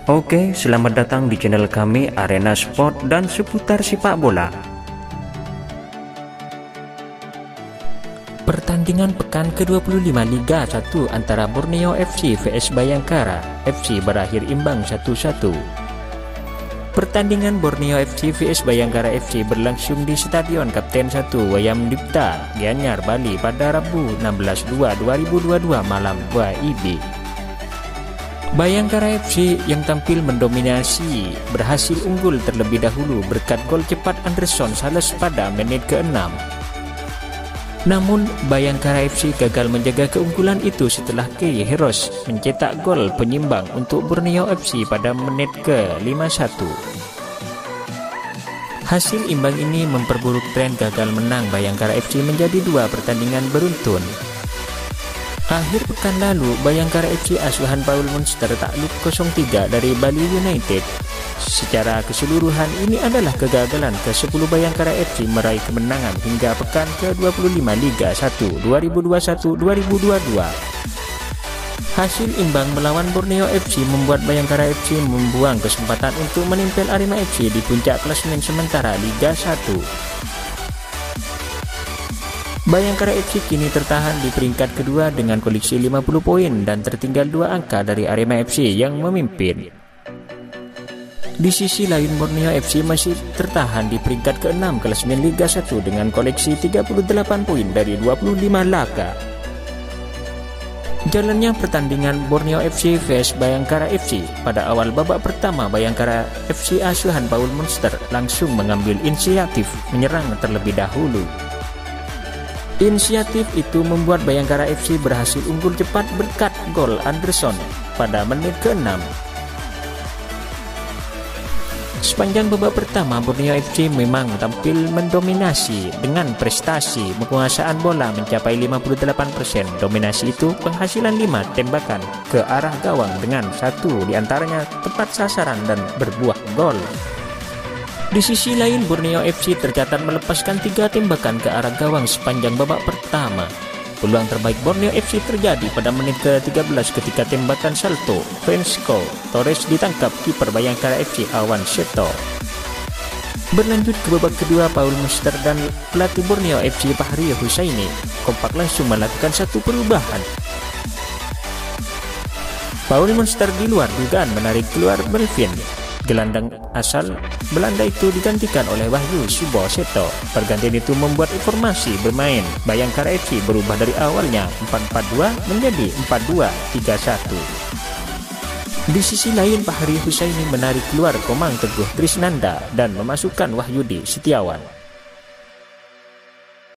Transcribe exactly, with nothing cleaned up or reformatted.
Oke, selamat datang di channel kami Arena Sport dan seputar sepak bola. Pertandingan pekan ke dua puluh lima Liga satu antara Borneo F C vs Bayangkara F C berakhir imbang satu satu. Pertandingan Borneo F C vs Bayangkara F C berlangsung di Stadion Kapten satu Wayam Dipta, Gianyar, Bali pada Rabu enam belas dua dua ribu dua puluh dua malam W I B. Bayangkara F C yang tampil mendominasi berhasil unggul terlebih dahulu berkat gol cepat Anderson Sales pada menit keenam. Namun Bayangkara F C gagal menjaga keunggulan itu setelah Kei Heros mencetak gol penyimbang untuk Borneo F C pada menit ke lima puluh satu. Hasil imbang ini memperburuk tren gagal menang Bayangkara F C menjadi dua pertandingan beruntun. Akhir pekan lalu, Bayangkara F C asuhan Paul Monster takluk nol tiga dari Bali United. Secara keseluruhan, ini adalah kegagalan ke sepuluh Bayangkara F C meraih kemenangan hingga pekan ke dua puluh lima Liga satu dua ribu dua puluh satu dua ribu dua puluh dua. Hasil imbang melawan Borneo F C membuat Bayangkara F C membuang kesempatan untuk menempel Arema F C di puncak klasemen sementara Liga satu. Bayangkara F C kini tertahan di peringkat kedua dengan koleksi lima puluh poin dan tertinggal dua angka dari Arema F C yang memimpin. Di sisi lain, Borneo F C masih tertahan di peringkat keenam klasemen Liga satu dengan koleksi tiga puluh delapan poin dari dua puluh lima laga. Jalannya pertandingan Borneo F C vs Bayangkara F C. Pada awal babak pertama, Bayangkara F C asuhan Paul Monster langsung mengambil inisiatif menyerang terlebih dahulu. Inisiatif itu membuat Bayangkara F C berhasil unggul cepat berkat gol Anderson pada menit keenam. Sepanjang babak pertama, Borneo F C memang tampil mendominasi dengan prestasi penguasaan bola mencapai lima puluh delapan persen. Dominasi itu penghasilan lima tembakan ke arah gawang dengan satu diantaranya tepat sasaran dan berbuah gol. Di sisi lain, Borneo F C tercatat melepaskan tiga tembakan ke arah gawang sepanjang babak pertama. Peluang terbaik Borneo F C terjadi pada menit ke tiga belas ketika tembakan salto Francisco Torres ditangkap kiper Bayangkara F C Awan Seto. Berlanjut ke babak kedua, Paul Monster dan pelatih Borneo F C Fahri Husaini kompak langsung melakukan satu perubahan. Paul Monster di luar dugaan menarik keluar Melvin. Gelandang asal Belanda itu digantikan oleh Wahyu Subo Seto. Pergantian itu membuat informasi bermain Bayangkara F C berubah dari awalnya empat empat dua menjadi empat dua tiga satu. Di sisi lain, Fahri Husaini menarik keluar Komang Teguh Trisnanda dan memasukkan Wahyudi Setiawan.